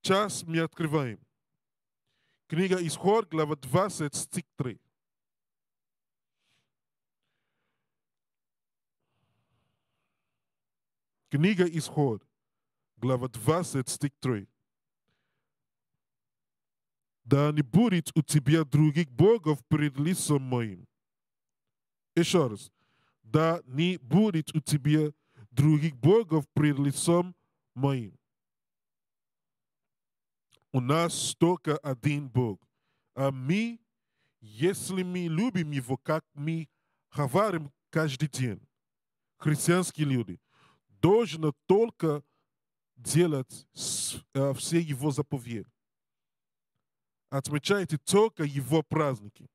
Сейчас мы открываем. Книга Исход, глава 20, стих 3. Книга Исход, глава 20, стих 3. Да не будет у тебя других богов перед лицом моим. Еще раз. Да не будет у тебя других богов перед лицом моим. У нас только один Бог. А мы, если мы любим Его, как мы говорим каждый день, христианские люди, должны только делать все Его заповеди. Отмечайте только Его праздники.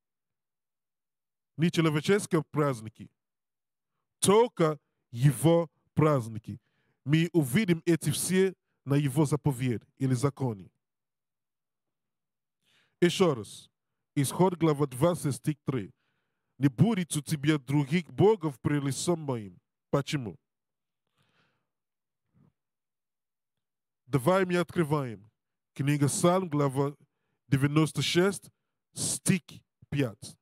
Не человеческие праздники, только Его праздники. Мы увидим эти все на Его заповеди или законе. Еще раз. Исход глава 20, стих 3. Не будет у тебя других богов пред лицом моим. Почему? Давай мы открываем. Книга Псалм, глава 96, стих 5.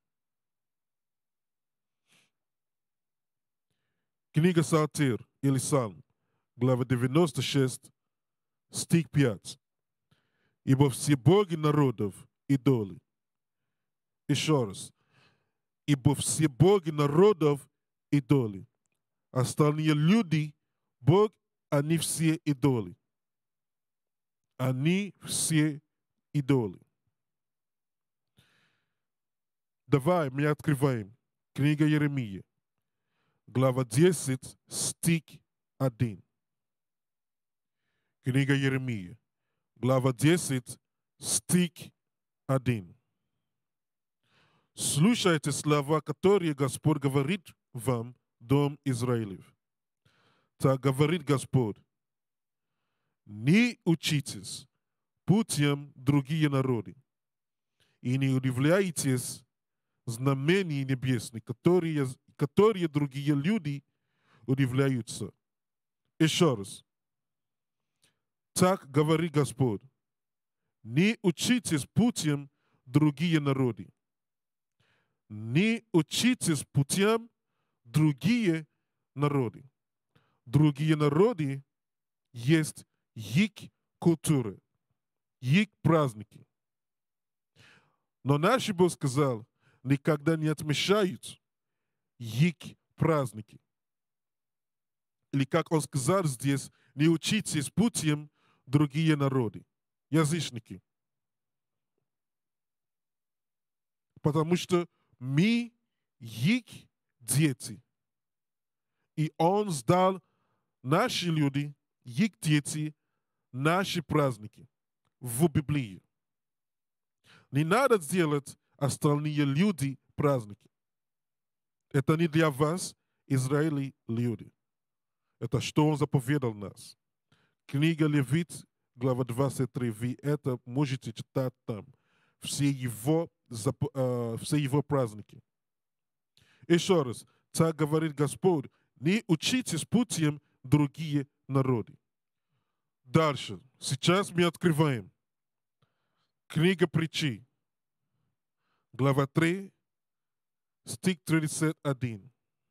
Книга Псалтирь или Псалм, глава 96, стих 5. Ибо все боги народов – идолы. Еще раз. Ибо все боги народов – идолы. Остальные люди – Бог, они все идолы. Они все идолы. Давай мы открываем. Книга Еремии, глава 10, стих 1. Книга Еремии, глава 10, стих 1. Слушайте слова, которые Господь говорит вам, дом Израилев. Так говорит Господь. Не учитесь путем другие народы, и не удивляйтесь знамений небесных, которые другие люди удивляются. Еще раз. Так говорит Господь. Не учитесь путем другие народы. Не учитесь путем другие народы. Другие народы есть их культура, их праздники. Но наш Бог сказал, никогда не отмечают их праздники. Или как Он сказал здесь, не учитесь путем другие народы, язычники. Потому что мы их дети. И Он сдал наши люди, их дети, наши праздники в Библии. Не надо сделать остальные люди праздники. Это не для вас, Израиля, люди. Это что Он заповедал нас. Книга Левит, глава 23, вы это можете читать там. Все его праздники. Еще раз, так говорит Господь, не учитесь путем другие народы. Дальше. Сейчас мы открываем. Книга Притчи, глава 3, стих 31.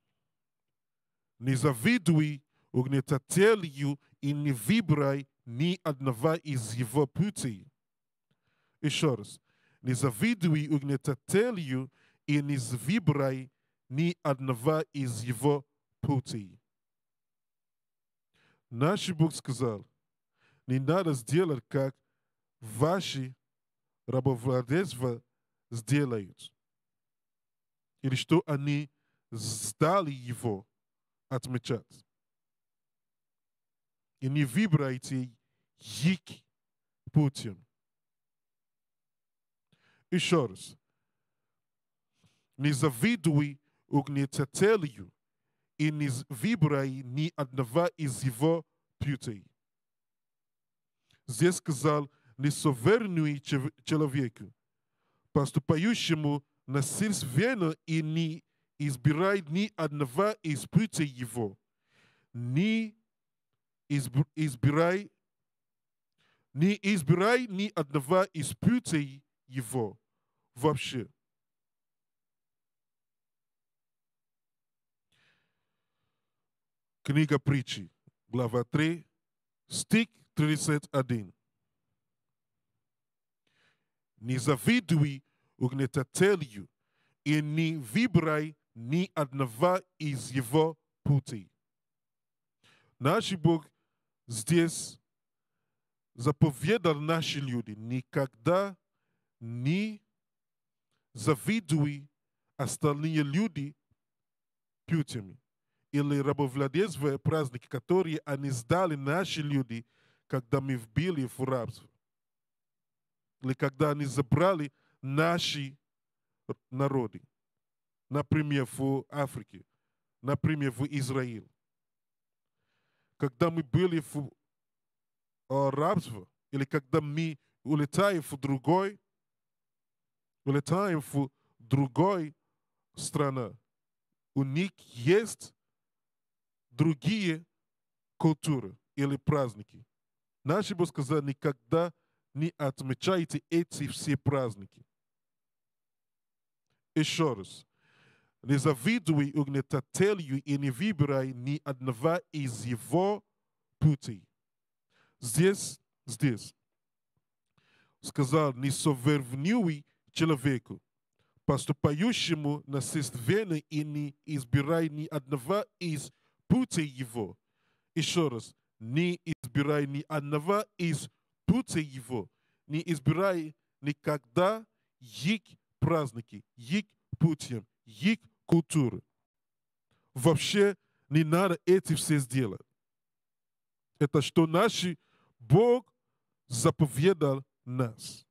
Не завидуй угнетателю и не выбирай ни одного из его путей. Еще раз. Не завидуй угнетателю и не выбирай ни одного из его путей. Наш Бог сказал, не надо сделать, как ваши рабовладельства сделают. Или что они сдали его отмечать. И не выбирайте их путем. Еще раз. Не завидуй угнетателю и не выбирай ни одного из его путей. Здесь сказал, не совернуй человеку, поступающему насильственно и не избирай ни одного из путей его. Не избирай не избирай ни одного из путей его вообще. Книга притчи, глава 3, стих 31. Не завидуй угнетателю и не выбирай ни одного из его путей. Наш Бог здесь заповедал наши люди: никогда не завидуй остальные люди путями или рабовладельческие праздники, которые они сдали наши люди, когда мы вбили в рабство. Или когда они забрали наши народы. Например, в Африке. Например, в Израиле. Когда мы были в рабстве, или когда мы улетаем в другой страну, у них есть другие культуры или праздники. Наш Бог сказал: никогда не отмечайте эти все праздники. Еще раз. Не завидуй угнетателю и не выбирай ни одного из его путей. Здесь сказал: не совервнюй человеку, поступающему насильственно, и не избирай ни одного из путей его. Еще раз. Не избирай ни одного из путей его. Не избирай никогда их праздники, их путем, их культуры. Вообще не надо эти все сделать. Это что наш Бог заповедал нас.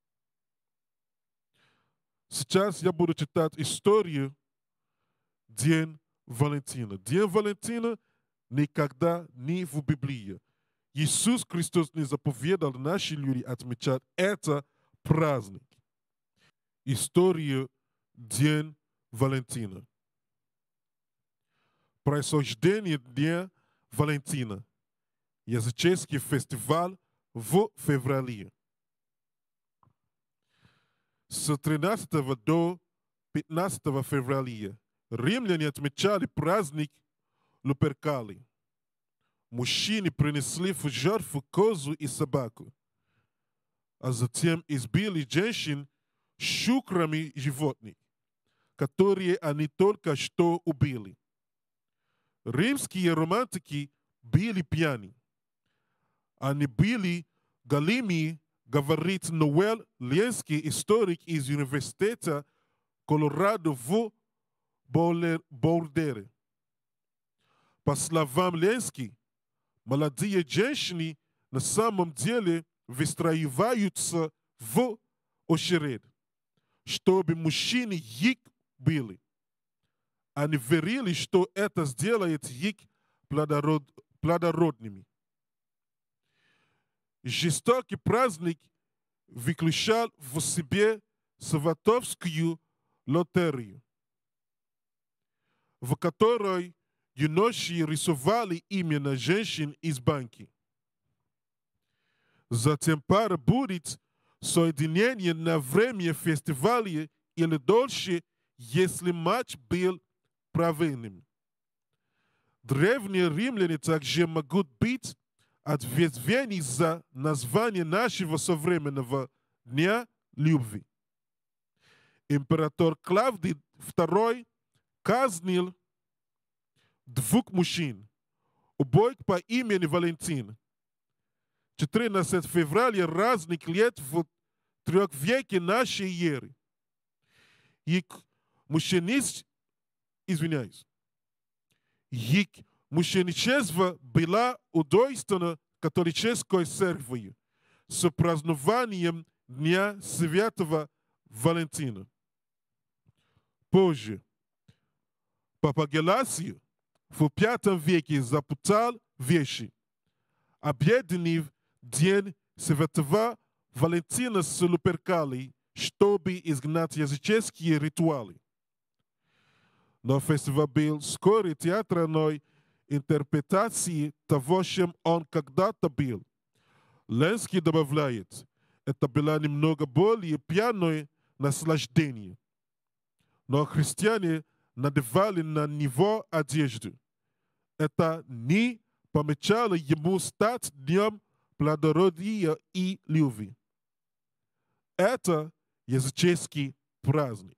Сейчас я буду читать историю День Валентина. День Валентина никогда не в Библии. Иисус Христос не заповедал наши люди отмечать это праздник. История День Валентина. Происхождение Дня Валентина. Языческий фестиваль в феврале. С 13 до 15 февраля римляне отмечали праздник Луперкали. Мужчины принесли в жертву козу и собаку, а затем избили женщин шукрами животных, которые они только что убили. Римские романтики были пьяны. Они были голыми, говорит Ноэл Ленский, историк из университета Колорадо в Боулдере. По словам Ленски, молодые женщины на самом деле выстраиваются в очередь, чтобы мужчины их били. Они верили, что это сделает их плодородными. Жестокий праздник выключал в себе сватовскую лотерею, в которой юноши рисовали имена женщин из банки. Затем пара будет соединение на время фестиваля или дольше, если матч был правильным. Древние римляне также могут быть ответственны за название нашего современного Дня любви. Император Клавдий II казнил двух мужчин, обоих по имени Валентин. 14 февраля разных лет в III веке нашей эры. Их мученичество было удостоено католической церковью с празднованием Дня Святого Валентина. Позже Папа Геласий в V веке запутал вещи, объединив День Святого Валентина с Луперкали, чтобы изгнать языческие ритуалы. Но фестиваль был вскоре театральной интерпретацией того, чем он когда-то был. Ленский добавляет, это было немного более пьяное наслаждение. Но христиане надевали на него одежду. Это не помешало ему стать днем плодородия и любви. Это языческий праздник.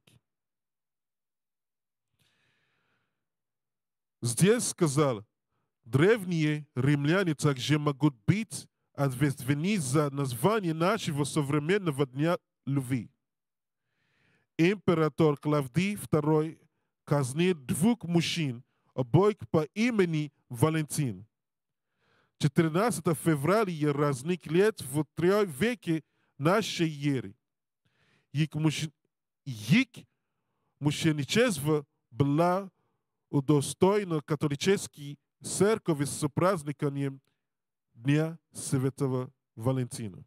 Здесь сказал, древние римляне также могут быть ответственны за название нашего современного дня любви. Император Клавдий II казнил 2 мужчин, обоих по имени Валентин. 14 февраля разных лет в 3 веке нашей эры. Их мученичество было удостоено католической церкви с праздником Дня Святого Валентина.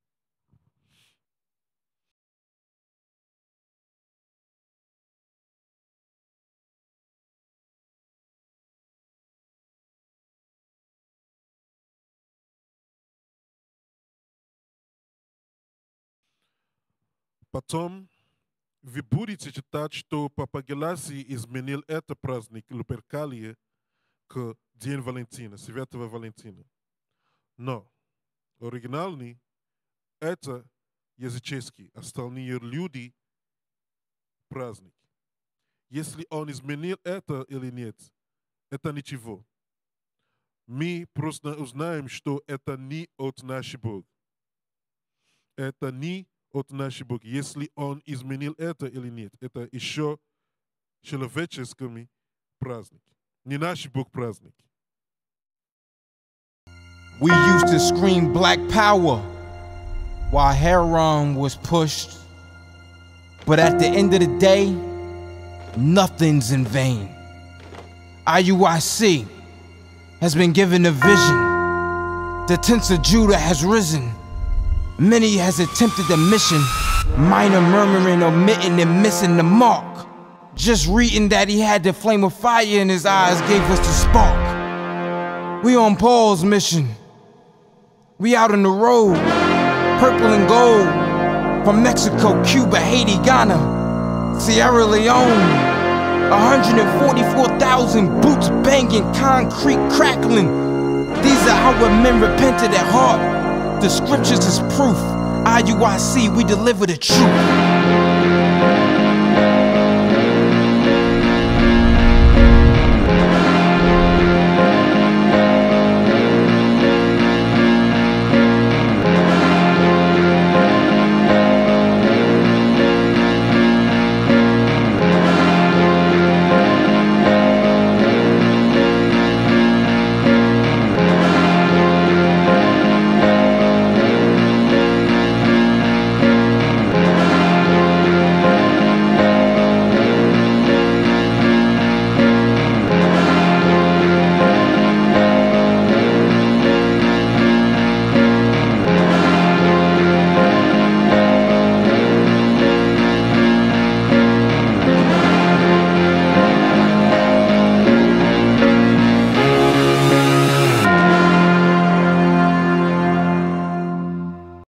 Потом вы будете читать, что Папа Геласий изменил этот праздник Луперкалия к День Валентина, Святого Валентина. Но оригинальный – это языческий, остальные люди – праздник. Если он изменил это или нет, это ничего. Мы просто узнаем, что это не от нашего Бога. Это не от нашего Бога. Если он изменил это или нет, это еще человеческий праздник. Не наш Бог праздник. We used to scream black power while Heron was pushed. But at the end of the day, nothing's in vain. IUIC has been given a vision. The tents of Judah has risen. Many has attempted the mission, minor murmuring, omitting, and missing the mark. Just reading that he had the flame of fire in his eyes gave us the spark. We on Paul's mission. We out on the road, purple and gold, from Mexico, Cuba, Haiti, Ghana, Sierra Leone. 144,000 boots banging, concrete crackling. These are our men repented at heart. The scriptures is proof. IUIC, we deliver the truth.